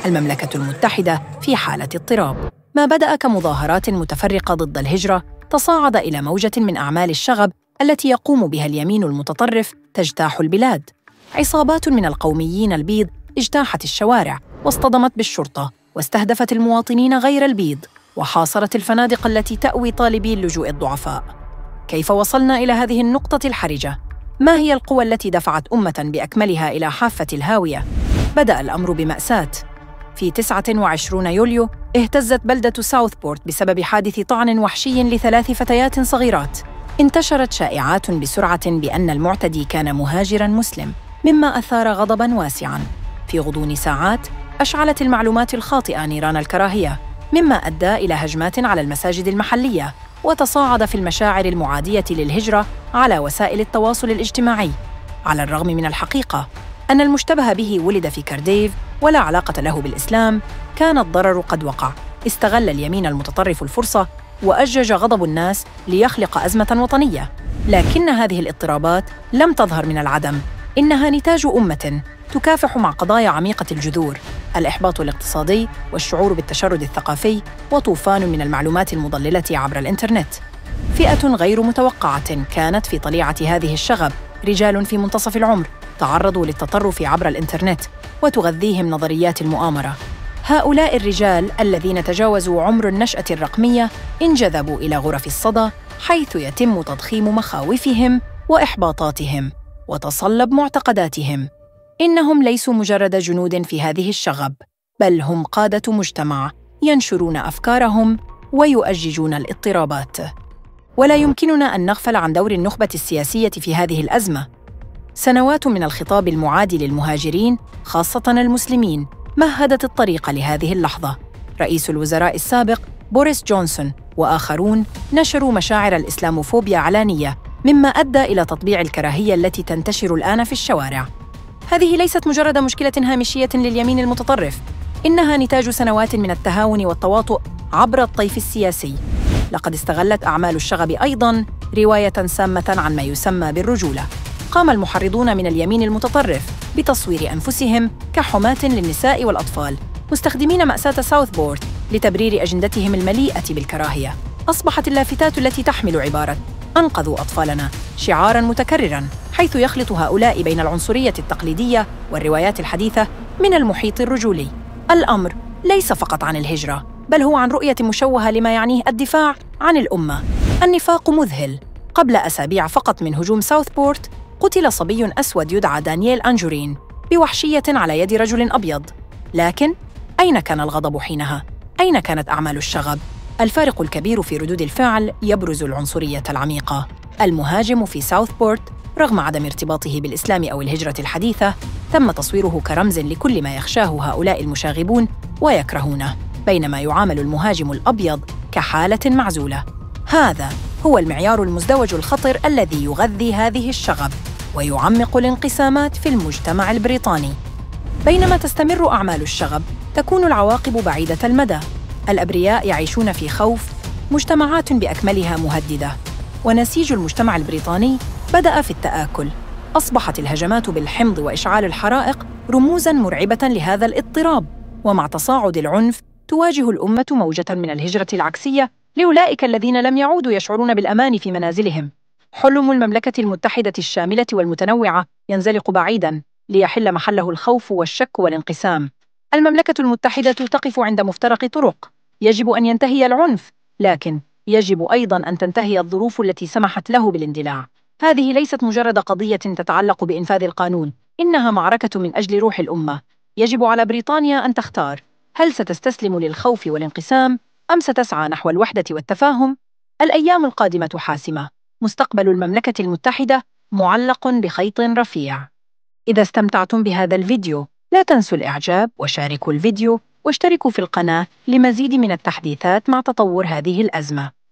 المملكة المتحدة في حالة اضطراب. ما بدأ كمظاهرات متفرقة ضد الهجرة تصاعد إلى موجة من أعمال الشغب التي يقوم بها اليمين المتطرف تجتاح البلاد. عصابات من القوميين البيض اجتاحت الشوارع واصطدمت بالشرطة واستهدفت المواطنين غير البيض وحاصرت الفنادق التي تأوي طالبي اللجوء الضعفاء. كيف وصلنا إلى هذه النقطة الحرجة؟ ما هي القوى التي دفعت أمة بأكملها إلى حافة الهاوية؟ بدأ الأمر بمأساة. في 29 يوليو اهتزت بلدة ساوثبورت بسبب حادث طعن وحشي ل3 فتيات صغيرات. انتشرت شائعات بسرعة بأن المعتدي كان مهاجراً مسلم، مما أثار غضباً واسعاً. في غضون ساعات أشعلت المعلومات الخاطئة نيران الكراهية، مما أدى إلى هجمات على المساجد المحلية، وتصاعد في المشاعر المعادية للهجرة على وسائل التواصل الاجتماعي. على الرغم من الحقيقة أن المشتبه به ولد في كارديف ولا علاقة له بالإسلام، كان الضرر قد وقع. استغل اليمين المتطرف الفرصة وأجج غضب الناس ليخلق أزمة وطنية. لكن هذه الاضطرابات لم تظهر من العدم، إنها نتاج أمة تكافح مع قضايا عميقة الجذور: الإحباط الاقتصادي والشعور بالتشرد الثقافي وطوفان من المعلومات المضللة عبر الإنترنت. فئة غير متوقعة كانت في طليعة هذه الشغب، رجال في منتصف العمر تعرضوا للتطرف عبر الإنترنت وتغذيهم نظريات المؤامرة. هؤلاء الرجال الذين تجاوزوا عمر النشأة الرقمية انجذبوا إلى غرف الصدى، حيث يتم تضخيم مخاوفهم وإحباطاتهم وتصلب معتقداتهم. إنهم ليسوا مجرد جنود في هذه الشغب، بل هم قادة مجتمع ينشرون أفكارهم ويؤججون الاضطرابات. ولا يمكننا أن نغفل عن دور النخبة السياسية في هذه الأزمة. سنوات من الخطاب المعادي للمهاجرين، خاصة المسلمين، مهدت الطريق لهذه اللحظة. رئيس الوزراء السابق بوريس جونسون وآخرون نشروا مشاعر الإسلاموفوبيا علانية، مما أدى إلى تطبيع الكراهية التي تنتشر الآن في الشوارع. هذه ليست مجرد مشكلة هامشية لليمين المتطرف، إنها نتاج سنوات من التهاون والتواطؤ عبر الطيف السياسي. لقد استغلت أعمال الشغب أيضاً رواية سامة عن ما يسمى بالرجولة. قام المحرضون من اليمين المتطرف بتصوير أنفسهم كحماة للنساء والأطفال، مستخدمين مأساة ساوثبورت لتبرير أجندتهم المليئة بالكراهية. أصبحت اللافتات التي تحمل عبارة "أنقذوا أطفالنا" شعاراً متكرراً، حيث يخلط هؤلاء بين العنصرية التقليدية والروايات الحديثة من المحيط الرجولي. الأمر ليس فقط عن الهجرة، بل هو عن رؤية مشوهة لما يعنيه الدفاع عن الأمة. النفاق مذهل. قبل أسابيع فقط من هجوم ساوثبورت، قتل صبي أسود يدعى دانييل أنجورين بوحشية على يد رجل أبيض. لكن أين كان الغضب حينها؟ أين كانت أعمال الشغب؟ الفارق الكبير في ردود الفعل يبرز العنصرية العميقة. المهاجم في ساوثبورت، رغم عدم ارتباطه بالإسلام أو الهجرة الحديثة، تم تصويره كرمز لكل ما يخشاه هؤلاء المشاغبون ويكرهونه، بينما يعامل المهاجم الأبيض كحالة معزولة. هذا هو المعيار المزدوج الخطر الذي يغذي هذه الشغب ويعمق الانقسامات في المجتمع البريطاني. بينما تستمر أعمال الشغب، تكون العواقب بعيدة المدى. الأبرياء يعيشون في خوف، مجتمعات بأكملها مهددة، ونسيج المجتمع البريطاني بدأ في التآكل. أصبحت الهجمات بالحمض وإشعال الحرائق رموزاً مرعبة لهذا الاضطراب. ومع تصاعد العنف، تواجه الأمة موجة من الهجرة العكسية لأولئك الذين لم يعودوا يشعرون بالأمان في منازلهم. حلم المملكة المتحدة الشاملة والمتنوعة ينزلق بعيداً ليحل محله الخوف والشك والانقسام. المملكة المتحدة تقف عند مفترق طرق. يجب أن ينتهي العنف، لكن يجب أيضاً أن تنتهي الظروف التي سمحت له بالاندلاع. هذه ليست مجرد قضية تتعلق بإنفاذ القانون، إنها معركة من أجل روح الأمة. يجب على بريطانيا أن تختار: هل ستستسلم للخوف والانقسام، أم ستسعى نحو الوحدة والتفاهم؟ الأيام القادمة حاسمة. مستقبل المملكة المتحدة معلق بخيط رفيع. إذا استمتعتم بهذا الفيديو، لا تنسوا الإعجاب وشاركوا الفيديو واشتركوا في القناة لمزيد من التحديثات مع تطور هذه الأزمة.